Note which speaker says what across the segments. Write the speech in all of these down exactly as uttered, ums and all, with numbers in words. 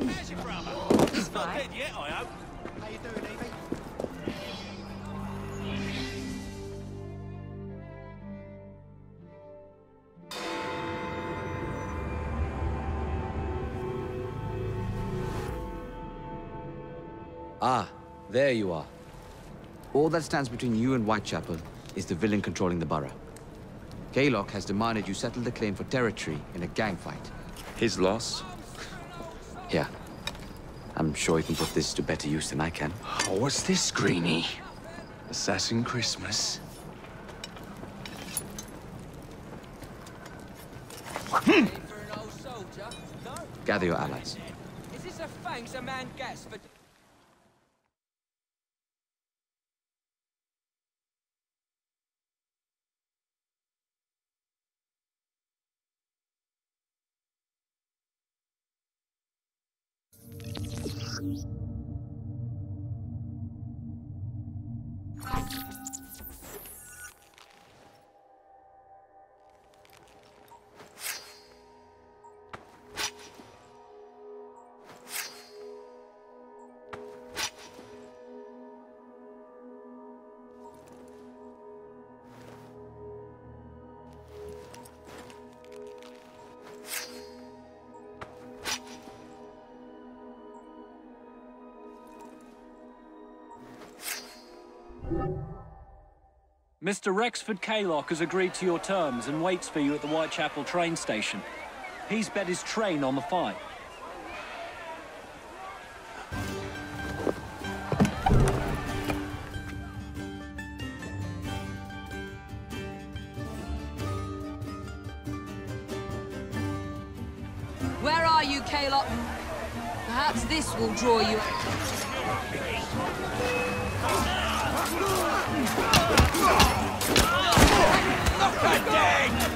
Speaker 1: How's your brother? He's not dead yet, I hope. How you doing, Evie?
Speaker 2: Ah, there you are. All that stands between you and Whitechapel is the villain controlling the borough. Kaylock has demanded you settle the claim for territory in a gang fight.
Speaker 3: His loss?
Speaker 2: Yeah. I'm sure he can put this to better use than I can.
Speaker 3: Oh, what's this, Greenie? Assassin Christmas?
Speaker 2: Gather your allies.
Speaker 4: Is this a thanks a man gets for...
Speaker 5: Mister Rexford Kaylock has agreed to your terms and waits for you at the Whitechapel train station. He's bet his train on the fight.
Speaker 6: Where are you, Kaylock? Perhaps this will draw you...
Speaker 1: Look at that!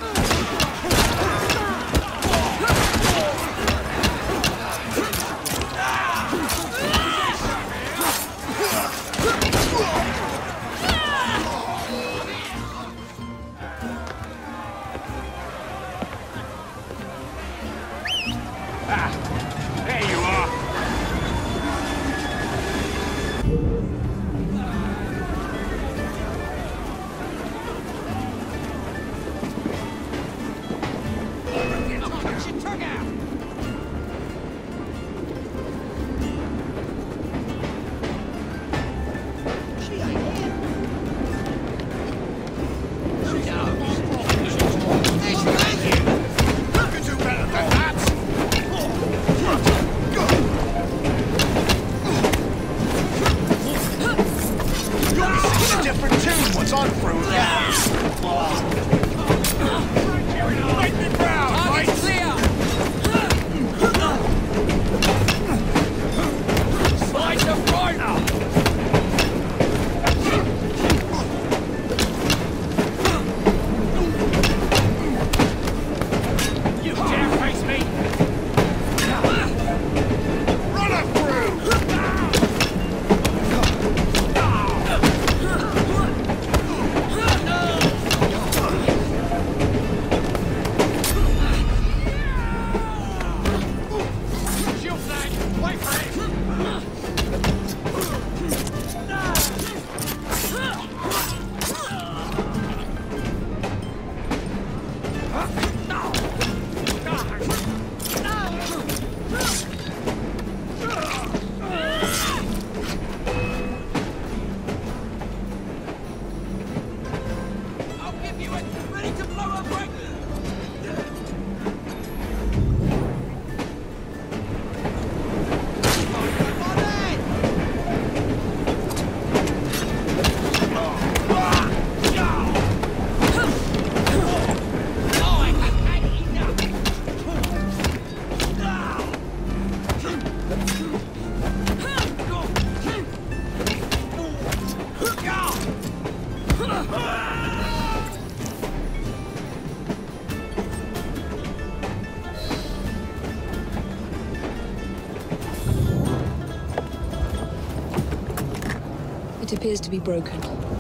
Speaker 6: It appears to be broken.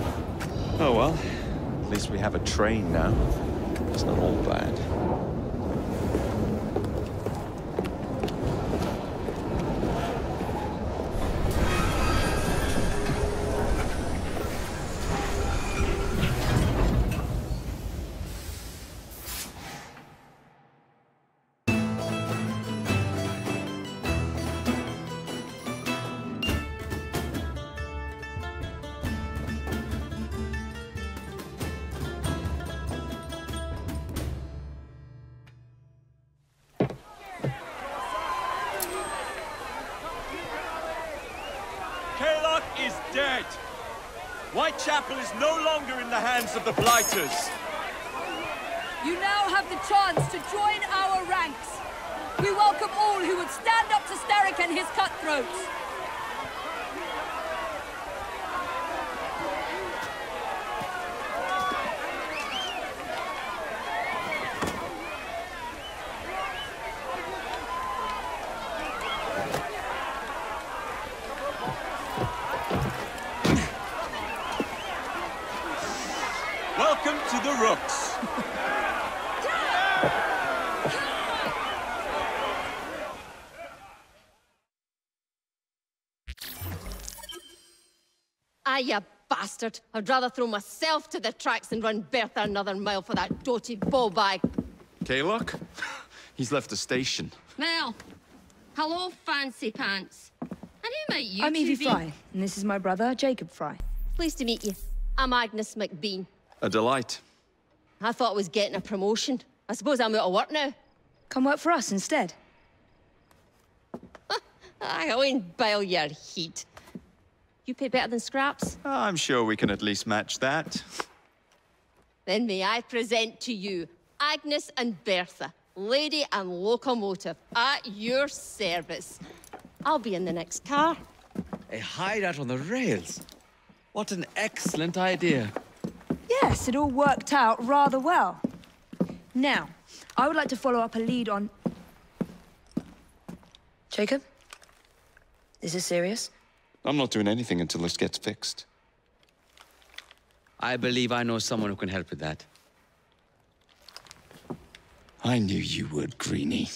Speaker 3: Oh well, at least we have a train now. It's not all bad. Whitechapel is no longer in the hands of the Blighters.
Speaker 6: You now have the chance to join our ranks. We welcome all who would stand up to Starrick and his cutthroats.
Speaker 3: Welcome to the Rooks.
Speaker 7: Ah, you bastard. I'd rather throw myself to the tracks than run Bertha another mile for that doty ball-bag.
Speaker 3: Kaylock? He's left the station.
Speaker 7: Well, hello, fancy pants. And who might you
Speaker 8: I'm
Speaker 7: two
Speaker 8: Evie
Speaker 7: be?
Speaker 8: Fry, and this is my brother, Jacob Fry.
Speaker 7: Pleased to meet you. I'm Agnes McBean.
Speaker 3: A delight.
Speaker 7: I thought I was getting a promotion. I suppose I'm out of work now.
Speaker 8: Come work for us instead.
Speaker 7: I won't bile your heat. You pay better than scraps?
Speaker 3: I'm sure we can at least match that.
Speaker 7: Then may I present to you Agnes and Bertha, lady and locomotive, at your service. I'll be in the next car.
Speaker 2: A hideout on the rails. What an excellent idea.
Speaker 8: Yes, it all worked out rather well. Now, I would like to follow up a lead on... Jacob? Is this serious?
Speaker 3: I'm not doing anything until this gets fixed.
Speaker 2: I believe I know someone who can help with that.
Speaker 3: I knew you would, Greenie.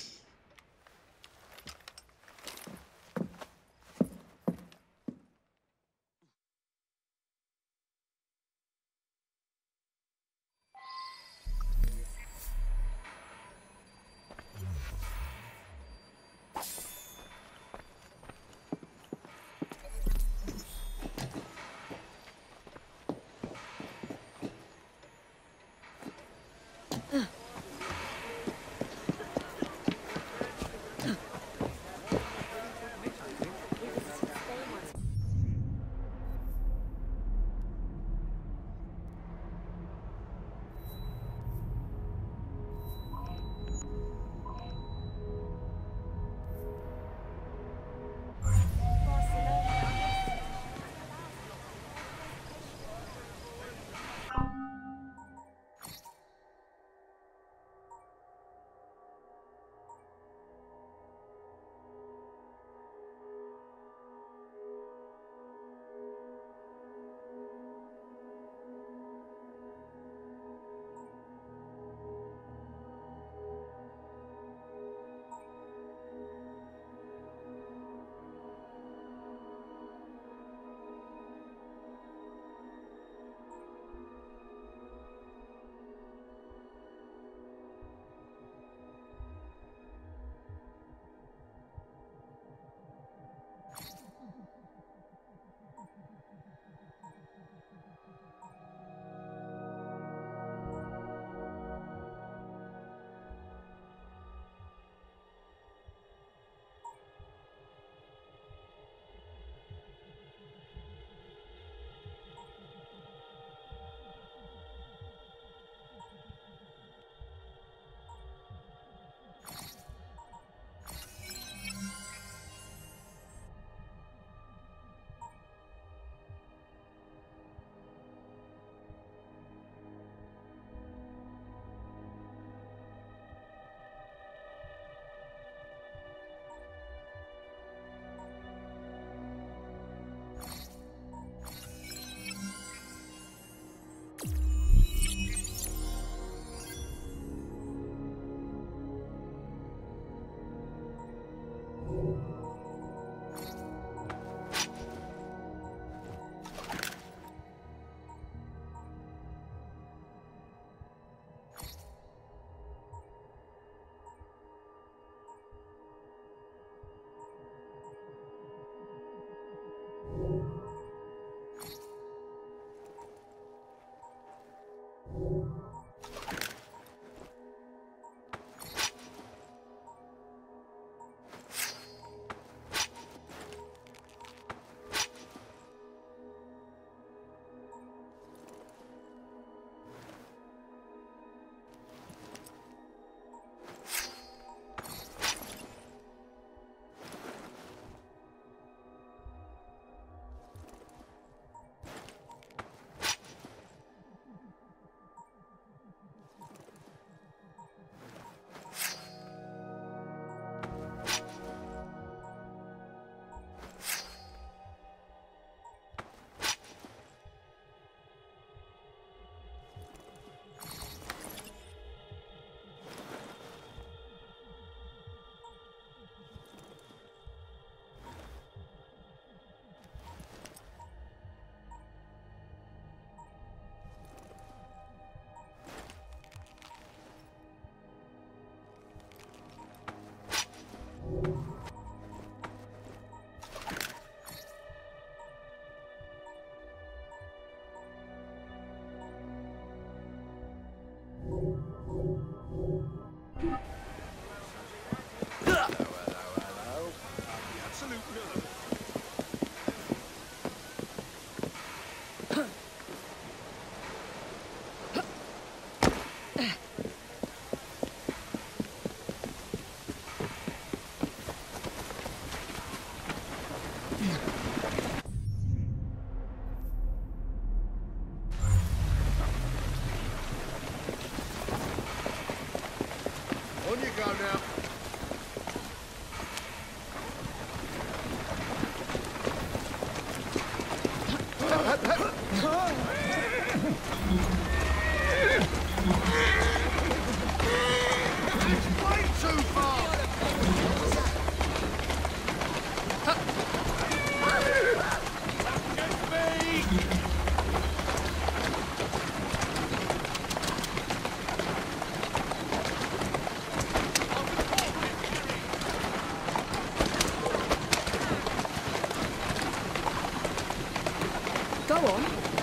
Speaker 8: on.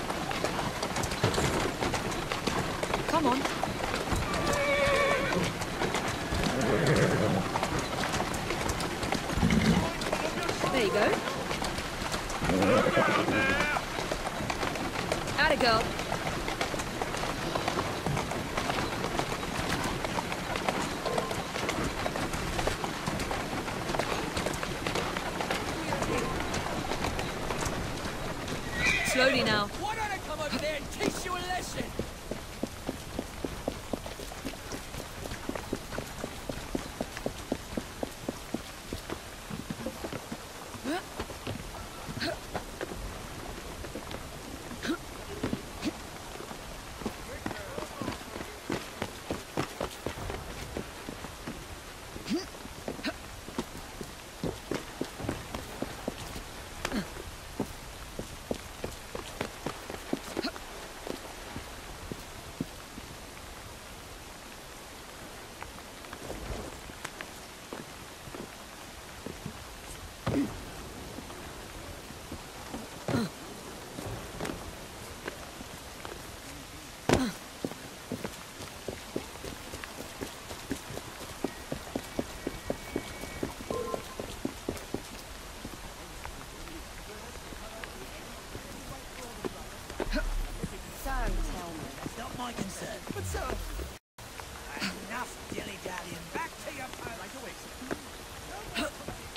Speaker 8: Come on. There you go. Atta girl. Slowly now.
Speaker 4: Why don't I come over there and teach you a lesson?
Speaker 1: That's not my concern. But so... Enough dilly-dallying. Back to your post. Right away, sir.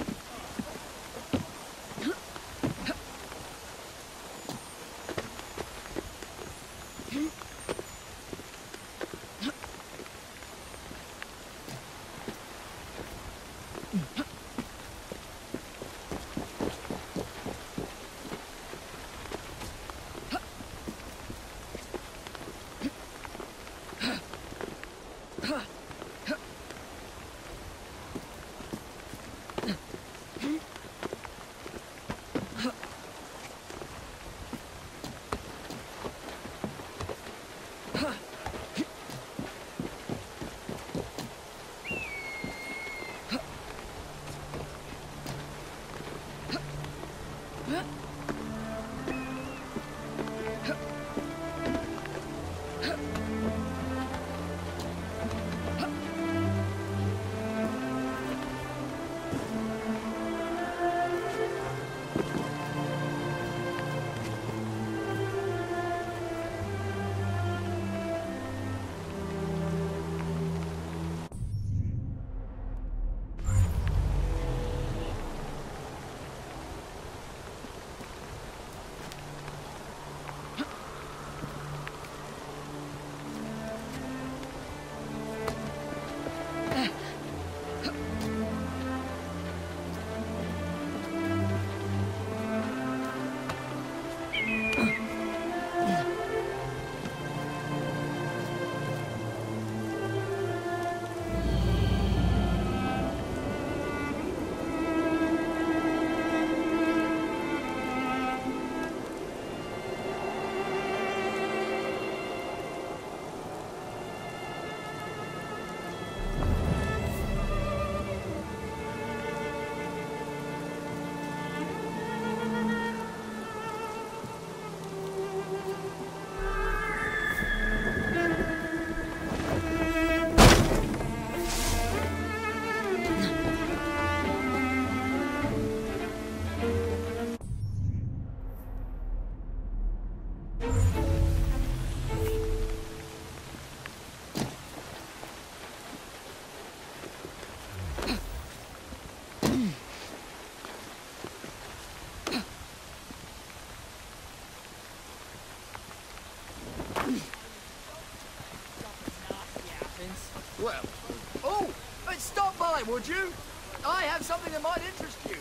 Speaker 4: Well, oh, but stop by, would you? I have something that might interest you.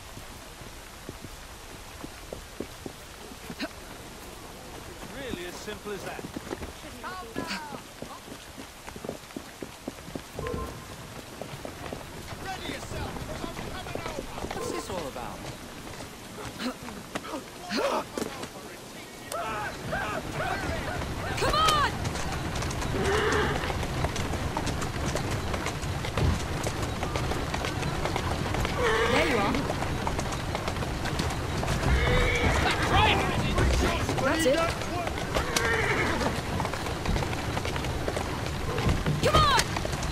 Speaker 1: It's really as simple as that.
Speaker 4: Ready yourself, I'm coming over. What's this all about?
Speaker 6: Come on! There you are.
Speaker 1: Right!
Speaker 8: That's it.
Speaker 6: Come on!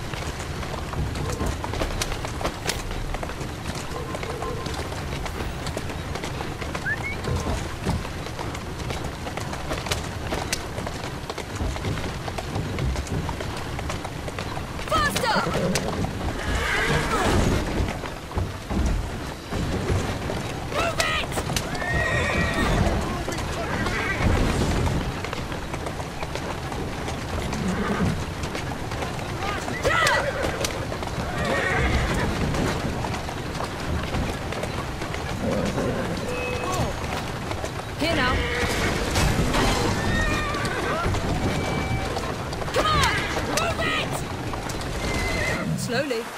Speaker 8: Here now.
Speaker 6: Come on! Move it!
Speaker 8: Slowly.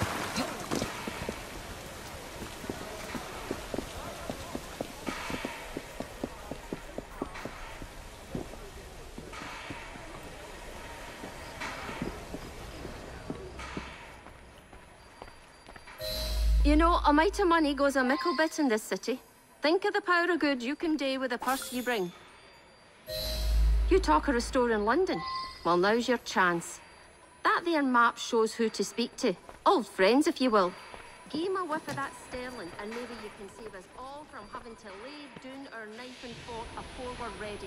Speaker 7: You know, a mite of money goes a mickle bit in this city. Think of the power of good you can do with the purse you bring. You talk of a store in London. Well, now's your chance. That there map shows who to speak to. Old friends, if you will. Give him a whiff of that sterling, and maybe you can save us all from having to lay down our knife and fork afore we're ready.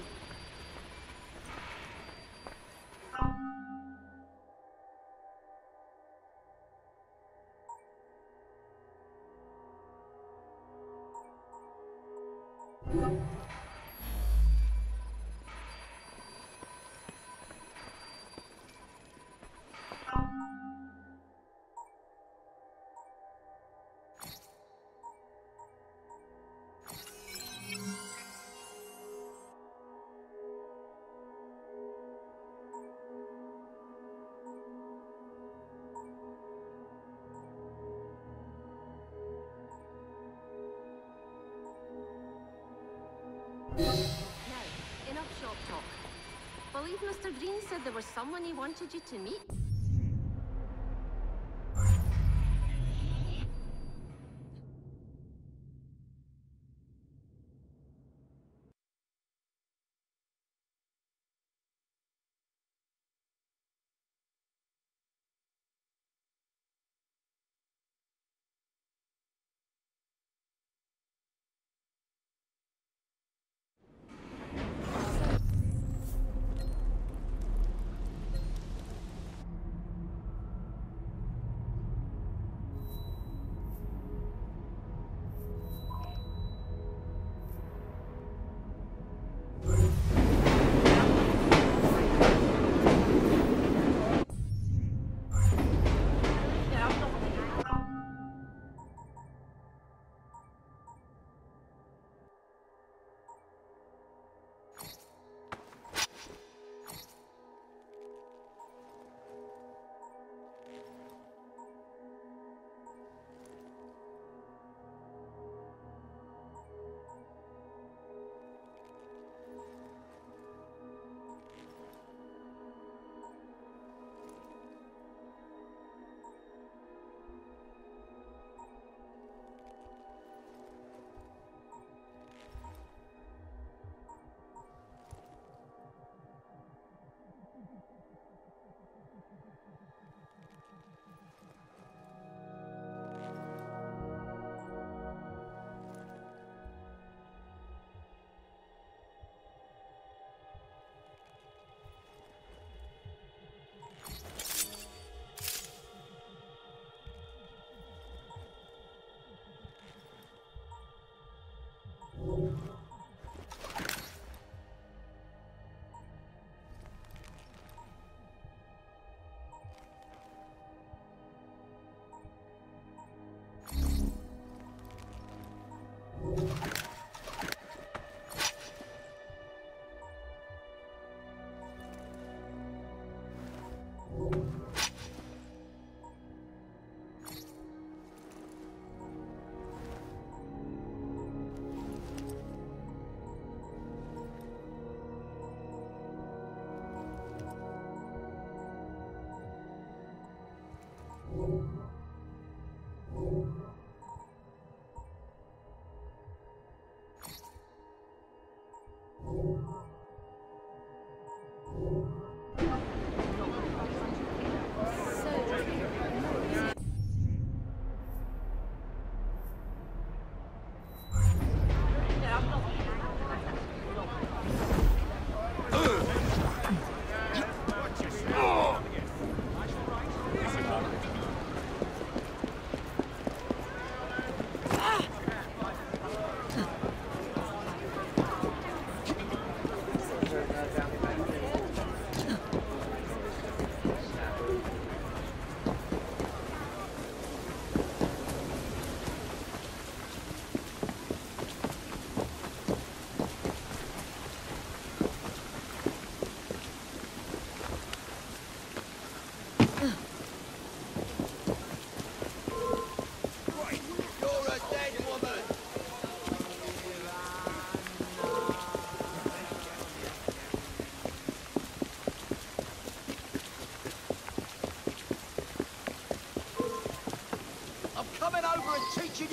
Speaker 7: Now, enough shop talk. Believe Mister Green said there was someone he wanted you to meet?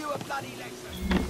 Speaker 4: you a bloody lecture.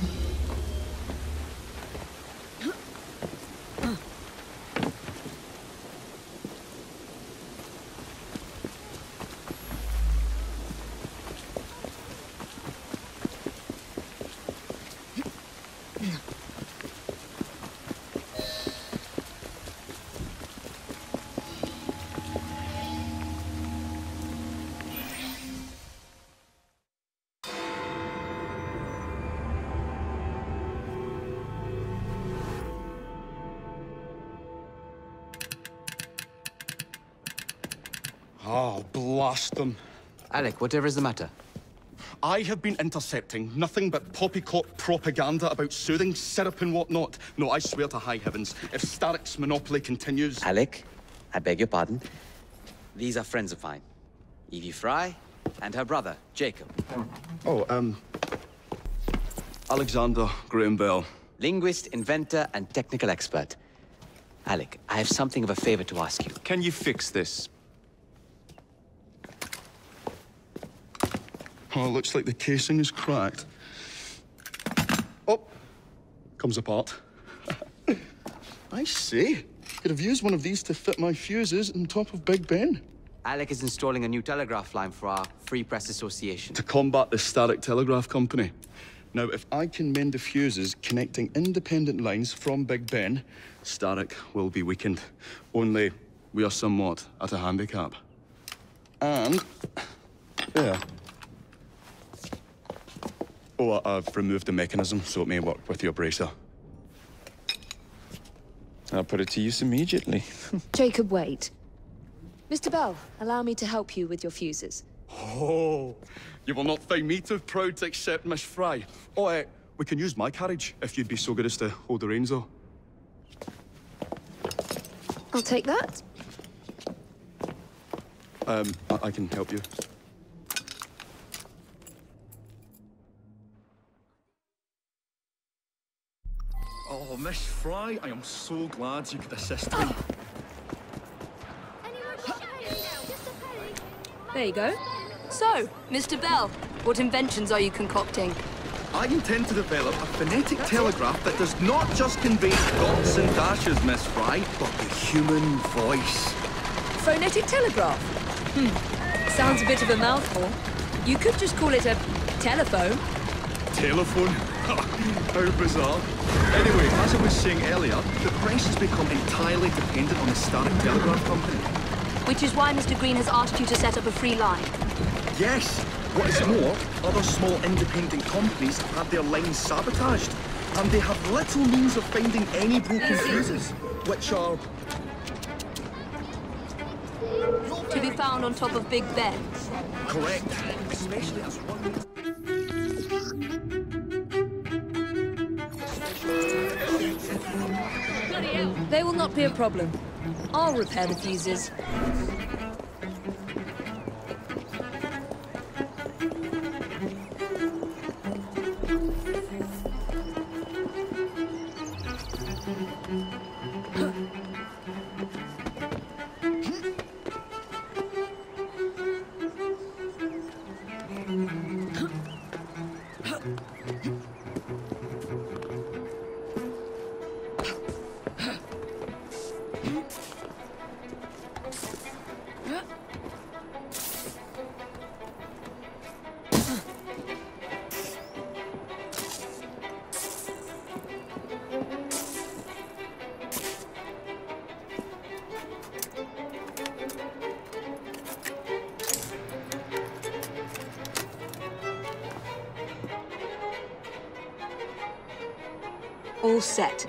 Speaker 9: Oh, blast them.
Speaker 2: Alec, whatever is the matter?
Speaker 9: I have been intercepting nothing but poppycock propaganda about soothing syrup and whatnot. No, I swear to high heavens, if Starrick's monopoly continues...
Speaker 2: Alec, I beg your pardon. These are friends of mine. Evie Fry and her brother, Jacob.
Speaker 9: Oh, um... Alexander Graham Bell.
Speaker 2: Linguist, inventor, and technical expert. Alec, I have something of a favor to ask you.
Speaker 3: Can you fix this?
Speaker 9: Oh, looks like the casing is cracked. Oh, comes apart. I see. Could have used one of these to fit my fuses on top of Big Ben.
Speaker 2: Alec is installing a new telegraph line for our Free Press Association.
Speaker 9: To combat the Starrick Telegraph Company. Now, if I can mend the fuses connecting independent lines from Big Ben, Starrick will be weakened. Only we are somewhat at a handicap. And... yeah. Oh, I've removed the mechanism, so it may work with your bracer.
Speaker 3: I'll put it to use immediately.
Speaker 8: Jacob, wait. Mister Bell, allow me to help you with your fuses.
Speaker 9: Oh, you will not find me too proud to accept Miss Fry. Oh, uh, we can use my carriage, if you'd be so good as to hold the reins, though.
Speaker 8: I'll take that.
Speaker 9: Um, I, I can help you. Oh, Miss Fry, I am so glad you could assist me.
Speaker 8: There you go. So, Mister Bell, what inventions are you concocting?
Speaker 4: I intend to develop a phonetic telegraph that does not just convey dots and dashes, Miss Fry, but the human voice.
Speaker 8: Phonetic telegraph? Hmm. Sounds a bit of a mouthful. You could just call it a telephone.
Speaker 9: Telephone? How bizarre. Anyway, as I was saying earlier, the press has become entirely dependent on the Starrick Telegraph Company.
Speaker 8: Which is why Mister Green has asked you to set up a free line.
Speaker 9: Yes. What is more, other small independent companies have had their lines sabotaged, and they have little means of finding any broken fuses, which are...
Speaker 8: To be found on top of Big Ben.
Speaker 9: correct. Especially as one...
Speaker 8: They will not be a problem. I'll repair the fuses. All set.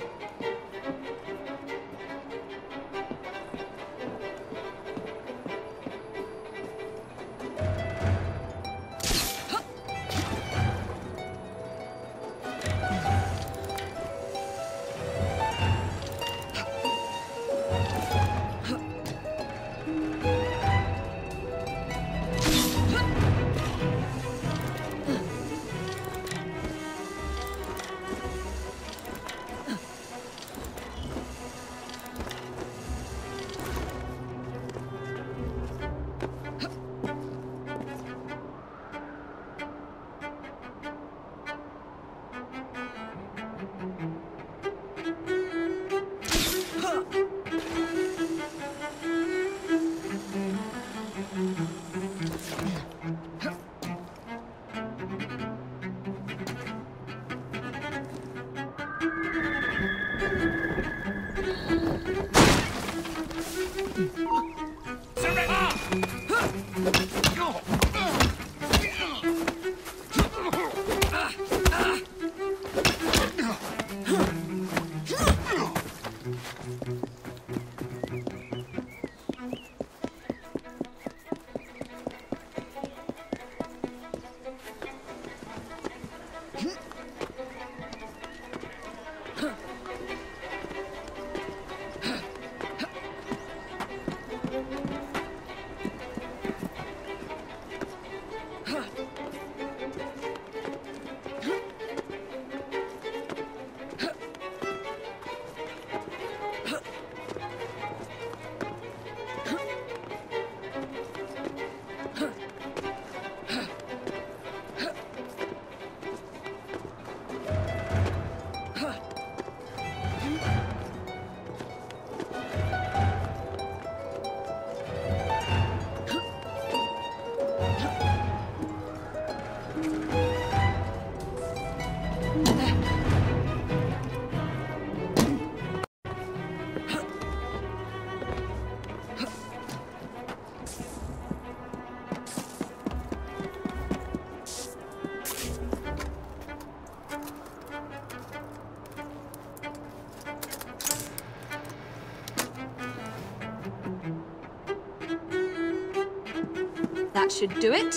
Speaker 8: That should do it.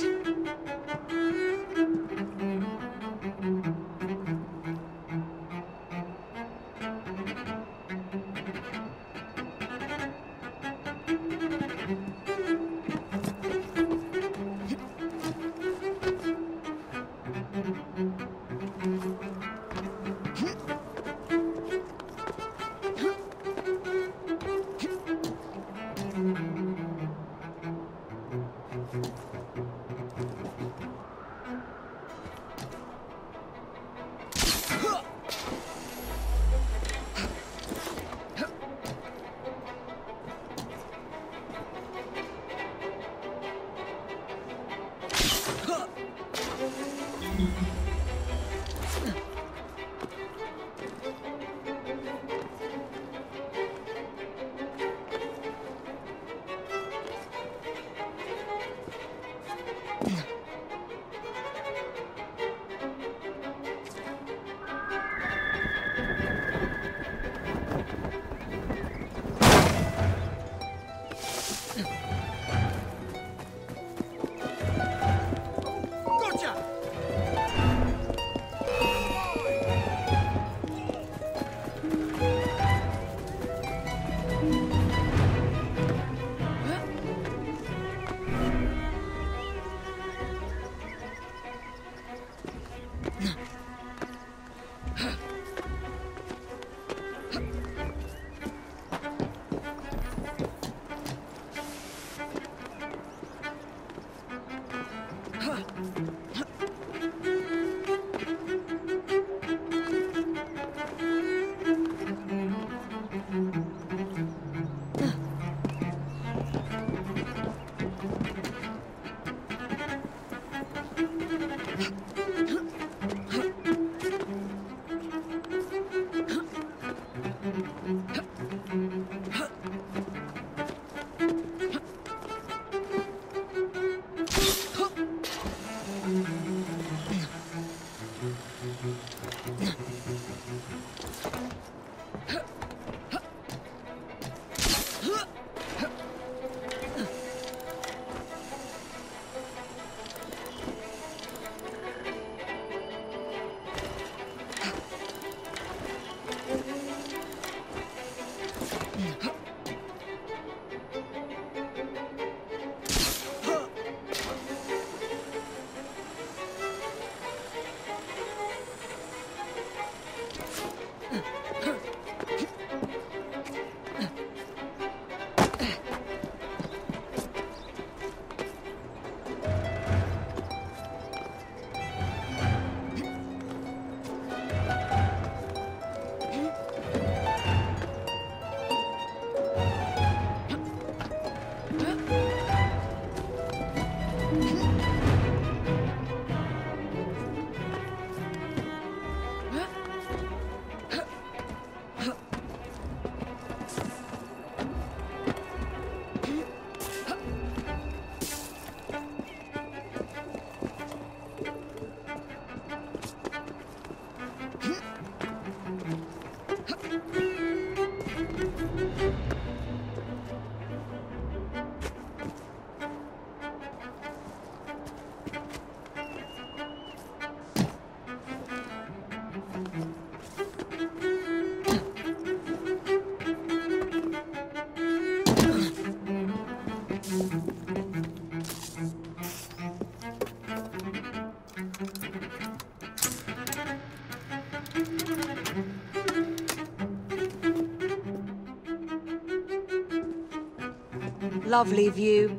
Speaker 8: Lovely view.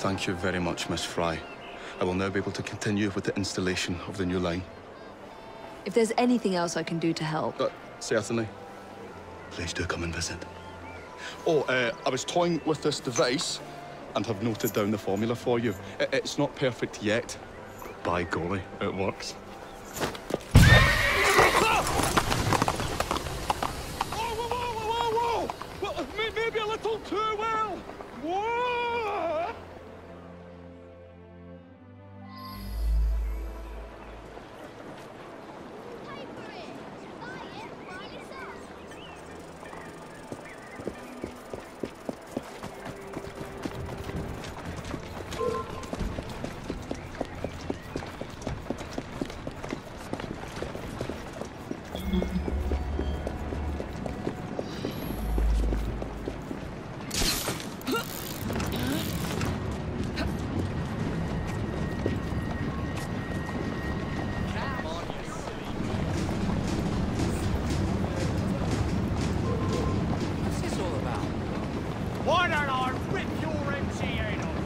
Speaker 9: Thank you very much, Miss Fry. I will now be able to continue with the installation of the new line.
Speaker 8: If there's anything else I can do to help...
Speaker 9: Uh, certainly. Please do come and visit. Oh, uh, I was toying with this device and have noted down the formula for you. I it's not perfect yet. By golly, it works.
Speaker 1: Whoa, whoa, whoa, whoa, whoa! Well, maybe a little too well! Whoa! Why don't I rip your M C head off?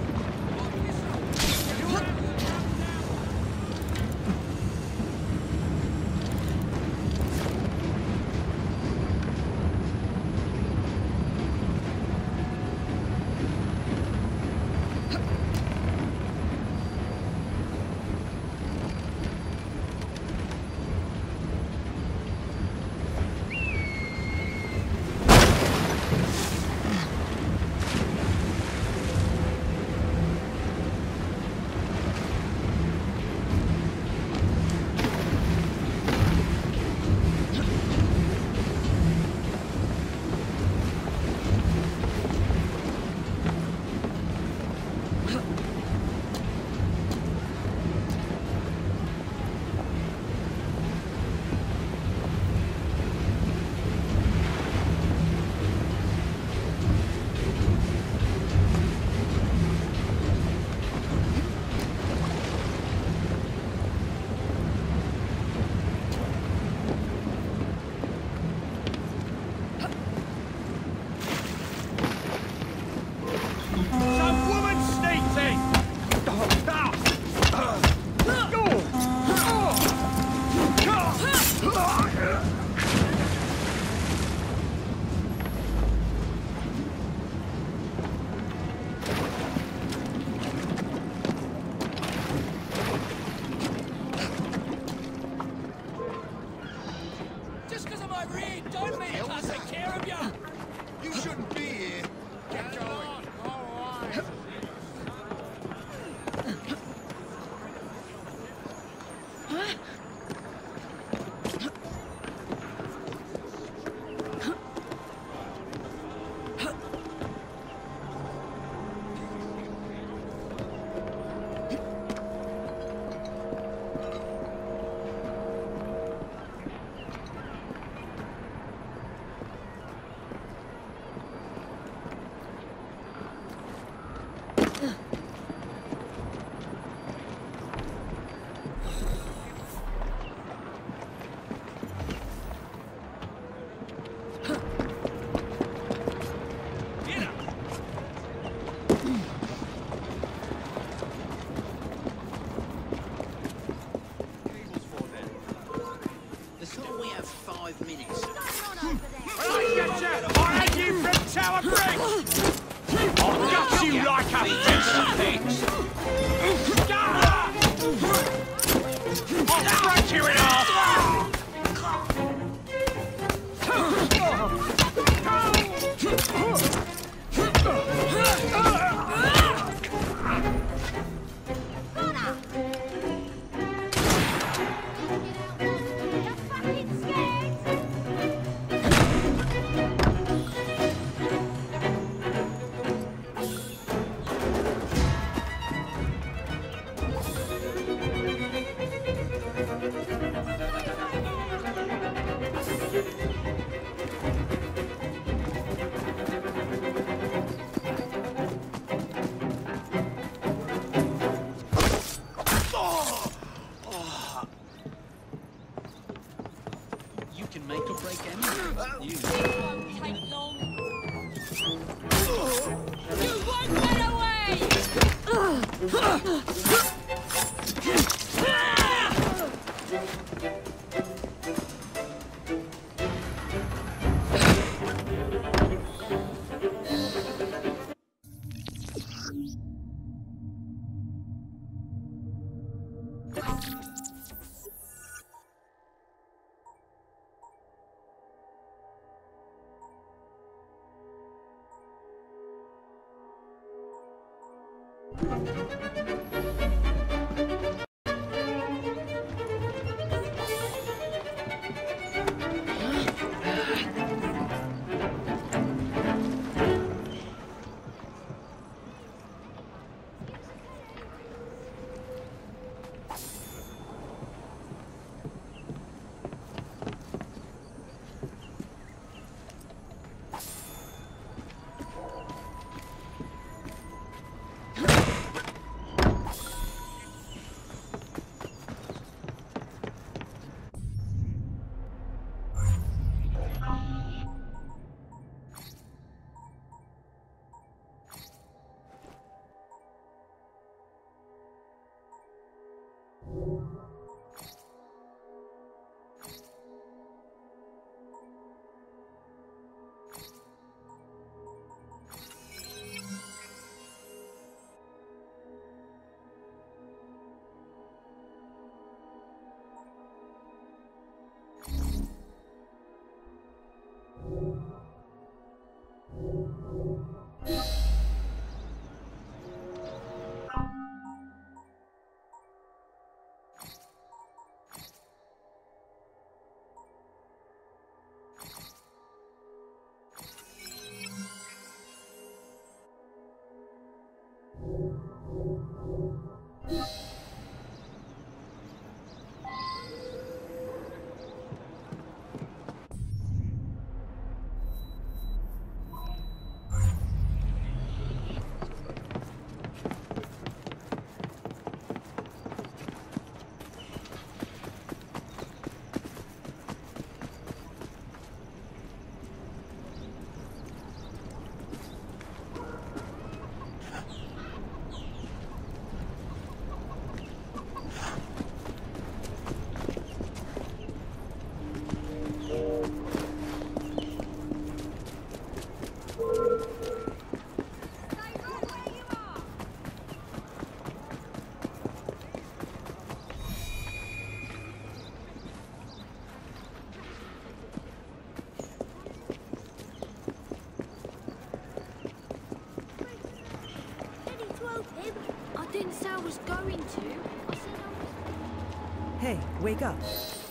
Speaker 10: Hey, wake up.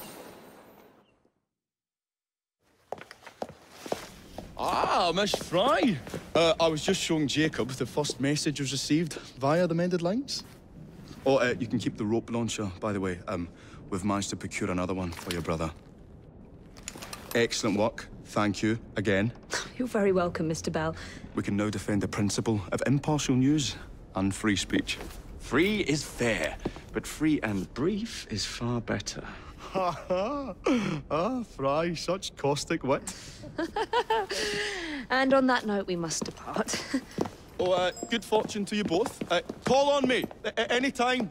Speaker 9: Ah, Miss Fry. Uh, I was just showing Jacob the first message was received via the mended lines. Oh, uh, you can keep the rope launcher, by the way. Um, we've managed to procure another one for your brother. Excellent work. Thank you again.
Speaker 8: You're very welcome, Mister Bell.
Speaker 9: We can now defend the principle of impartial news and free speech.
Speaker 3: Free is fair, but free and brief is far better.
Speaker 9: Ha ha! Ah, Fry, such caustic wit.
Speaker 8: And on that note, we must depart.
Speaker 9: Oh, uh, good fortune to you both. Uh, call on me at any time.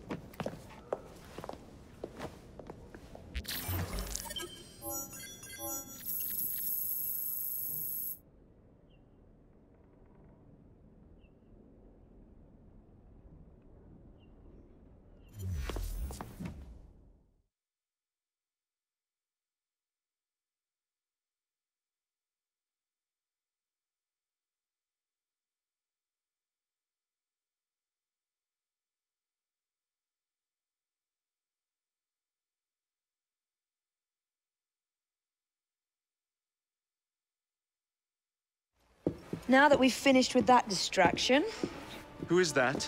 Speaker 8: Now that we've finished with that distraction...
Speaker 3: Who is that?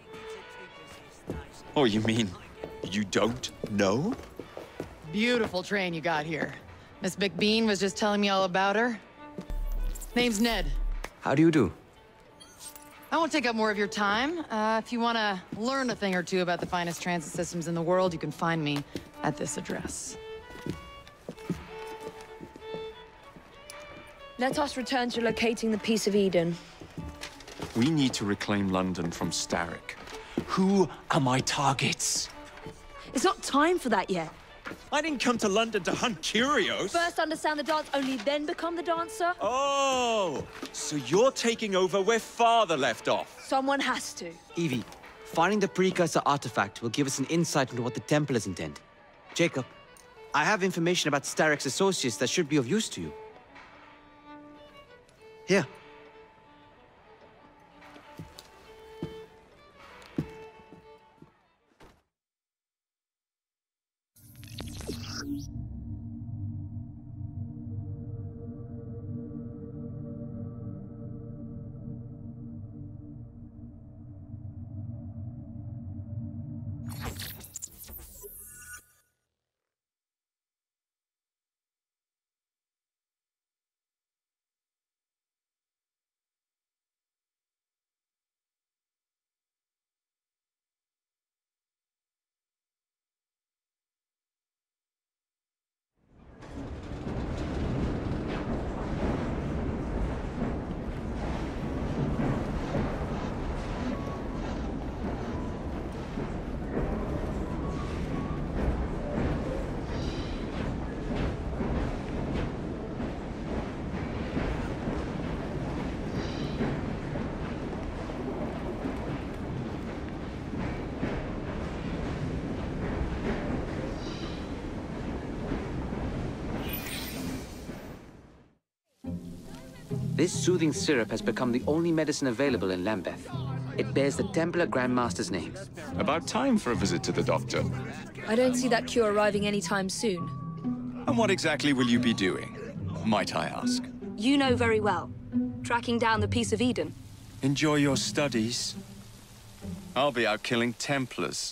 Speaker 3: Oh, you mean you don't know?
Speaker 11: Beautiful train you got here. Miss McBean was just telling me all about her. Name's Ned.
Speaker 2: How do you do?
Speaker 11: I won't take up more of your time. Uh, if you want to learn a thing or two about the finest transit systems in the world, you can find me at this address.
Speaker 8: Let us return to locating the Piece of Eden.
Speaker 3: We need to reclaim London from Starrick. Who are my targets?
Speaker 8: It's not time for that yet.
Speaker 3: I didn't come to London to hunt curios.
Speaker 8: First understand the dance, only then become the dancer.
Speaker 3: Oh, so you're taking over where Father left off.
Speaker 8: Someone has to.
Speaker 2: Evie, finding the precursor artifact will give us an insight into what the Templars intend. Jacob, I have information about Starrick's associates that should be of use to you. Here. This soothing syrup has become the only medicine available in Lambeth. It bears the Templar Grandmaster's name.
Speaker 3: About time for a visit to the doctor.
Speaker 8: I don't see that cure arriving anytime soon.
Speaker 3: And what exactly will you be doing, might I ask?
Speaker 8: You know very well. Tracking down the Piece of Eden.
Speaker 3: Enjoy your studies. I'll be out killing Templars.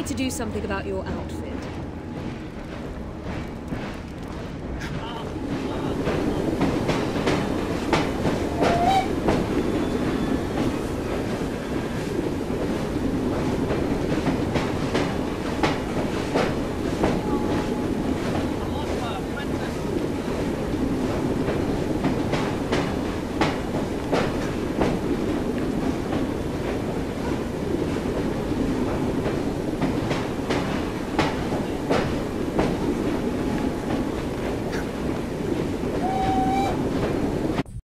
Speaker 8: to do something about your outfit.